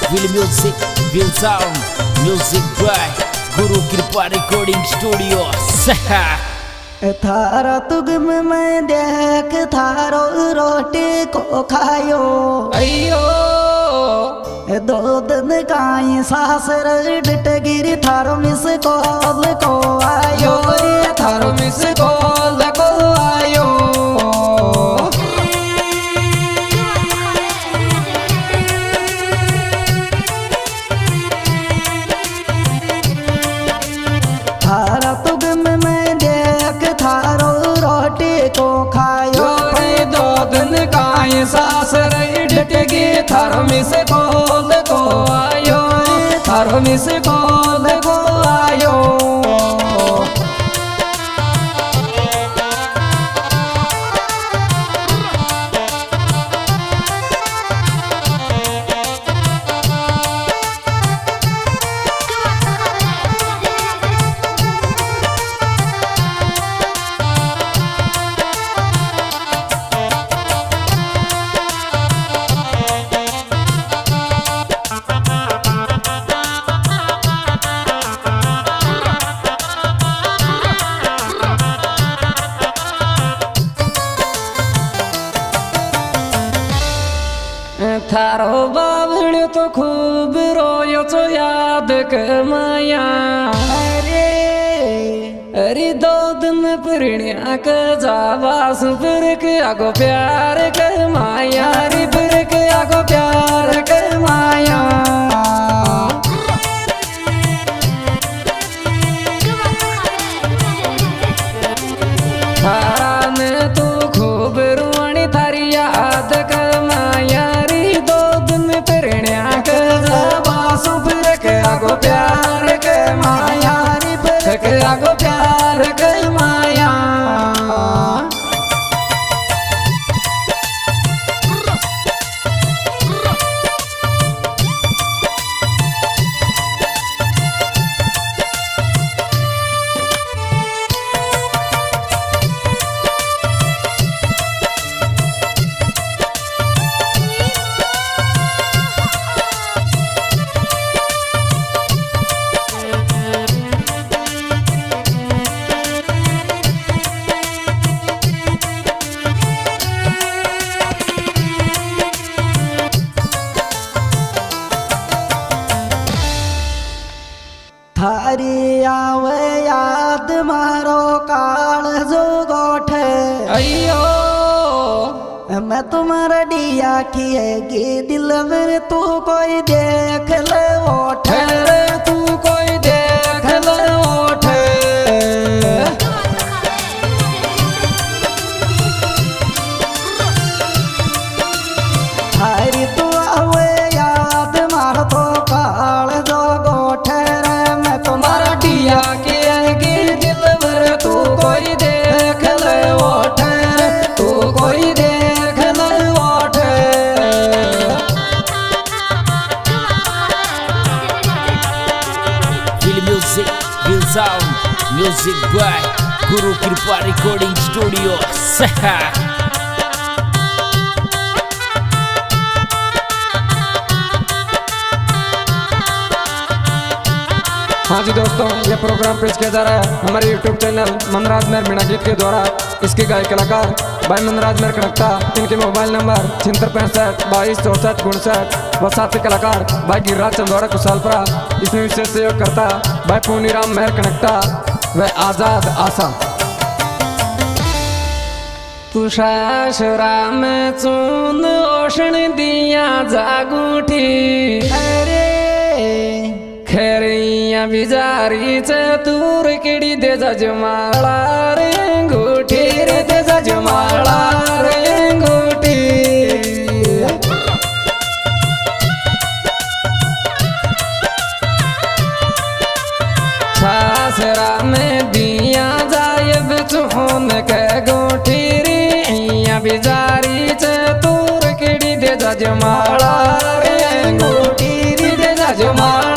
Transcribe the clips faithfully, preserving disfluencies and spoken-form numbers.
Will music, will sound, music by Guru Kripa Recording Studio. थारा तुग में मैं देख थारो रोटी को खायो अयो दो दिन काई सासर डटगिरी थारो मिस कॉल को आयो रे थारो मिस कॉल को आयो थारा तुग में मैं देख थारो रोटी को खायो रे दो दिन काई सासर डटगी थारो मिस कॉल को आयो थारो मिस कॉल को आयो थारो बाबड़ तो खूब रोयो तो याद कर माया अरे अरे दो दिन प्रणिया के जावा सुपर के आगो प्यार कर माया रे पर के आगो प्यार कर माया थारा ने तू खूब रुआनी थारी याद कर माया आगो प्यार के माया रे पर के आगो प्यार के माया थारी आवे याद मारो काल जो गोठे अयो मैं तुम्हारा डिया खिएगी दिल में तू कोई देख ले ओठे तू कोई देख ले ओठे थारी तू आवे याद मारो तो काल जो गोठे तुम्हारा डिया के दिल भर तू कोई देख ले ओठे तू कोई देख ले ओठे Will music, will sound, music by Guru Kripa Recording Studio. हाँ जी दोस्तों, ये प्रोग्राम पेश किया जा रहा है हमारे यूट्यूब चैनल मनराज मेहर मीणा गीत के द्वारा। इसके गायक कलाकार भाई मनराज मेहर खड़कता, इनके मोबाइल नंबर छिहत्तर पैंसठ बाईस चौसठ उनसठ व साथी कलाकार भाई गिरिराज चंदौड़ा कुशालपुरा। इसमें विशेष सहयोग करता भाई पूनीराम मेहर खड़कता व आजाद आसा। तुषाशरा में चून ओषण दिया जागूठी अरे खैरिया बिजारी चतुर किड़ी दे जजमाला रे अंगूठी रे दे जजमाला रे अंगूठी छासरा में दिया जाए बिचून के गोठी रे बिजारी चतुर किड़ी दे जजमाला रे अंगूठी रे दे जजमाला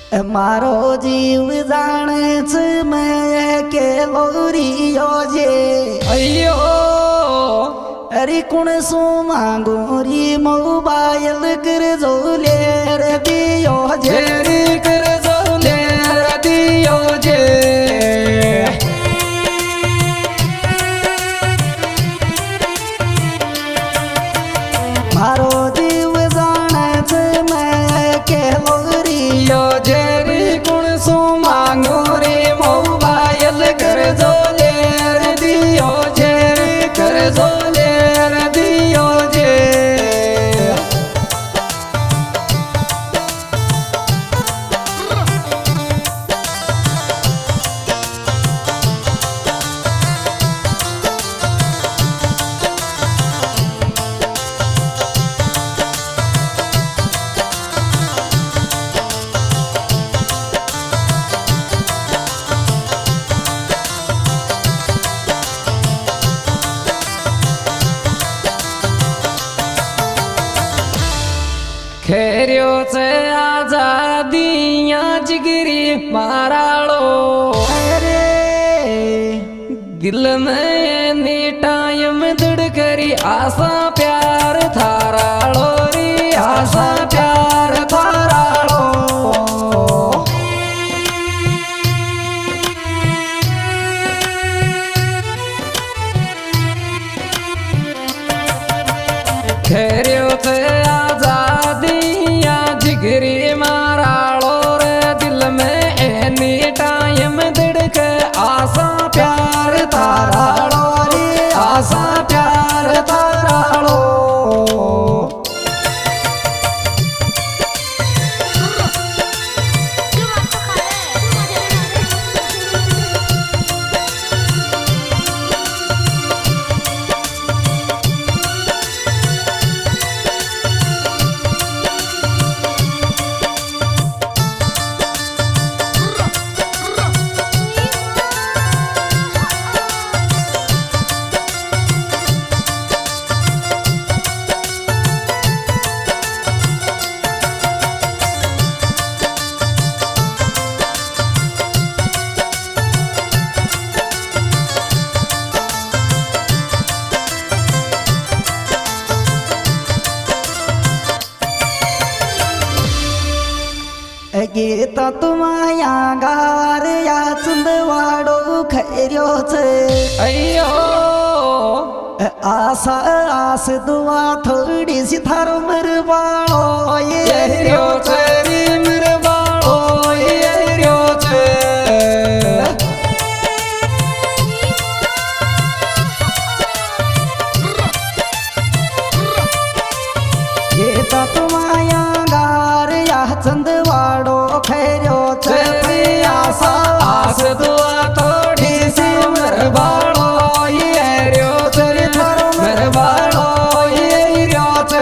मारो जीव जाने छ मैं के लोरियो जे अयो अरे कुण सो मांगो री मोबाइल कर जो ले रे दियो जे रे कर जो ले रे दियो जे मारो जीव जाने छ मैं के लोरियो जे रे कुण सो मांगो रे मोबाइल कर जो ले रे दियो जे कर जो ले रे दियो जे खेरियो से आजादियां जिगरी मारालो अरे दिल में नी टाइम दड़ करी आशा प्यार थारालो री आशा प्यार थारालो खेरियो से जिगरी मारालो रे दिल में एनी टाइम दड़क आशा प्यार तारालो रे आशा प्यार तारालो गीता तुमाया गार या चंदवाड़ो खैरियो छे अयो आशा आस दुआ थोड़ी सी थारो मरवाड़ो ये रियो छे रे मरवाड़ो ये रियो छे गीता तुमाया गार या चंदवाड़ो खैरियो छे आशा आस दुआ थोड़ी सी मरवाड़ो ये रियो छे मरवाड़ो ये रियो छे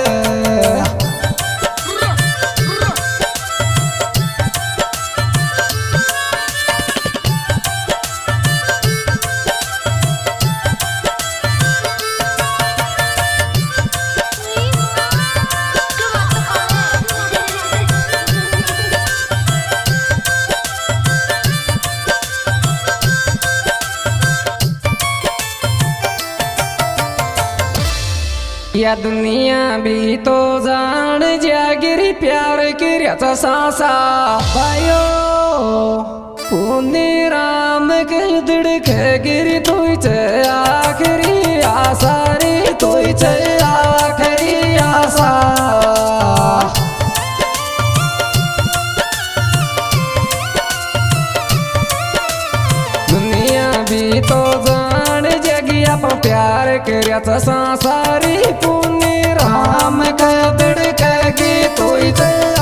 या दुनिया भी तो जान जागिरी प्यार किर्याचा सासा भाइयो पुण्य राम के दड़क गिरी तोच आखरी आशा रे तोच आखरी आशा दुनिया भी तो जान जगिया पर प्यार किर्याचा सासा रे पुण्य राम के दड़क गी तोच